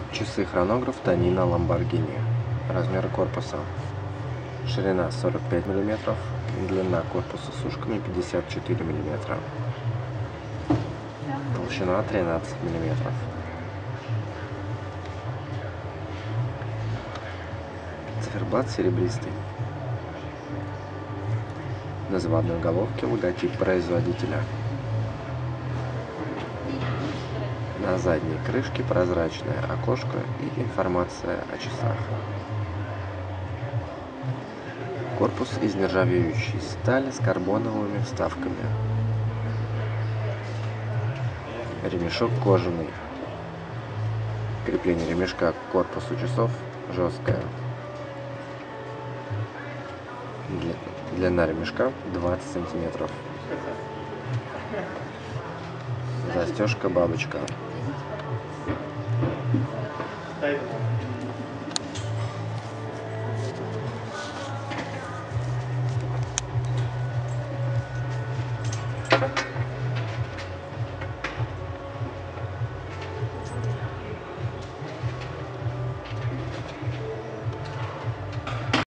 Часы-хронограф Танина Lamborghini. Размеры корпуса. Ширина 45 мм, длина корпуса с ушками 54 мм, толщина 13 мм. Циферблат серебристый. На заводной головке логотип производителя. На задней крышке прозрачное окошко и информация о часах. Корпус из нержавеющей стали с карбоновыми вставками. Ремешок кожаный. Крепление ремешка к корпусу часов жесткое. Длина ремешка 20 сантиметров. Застежка бабочка.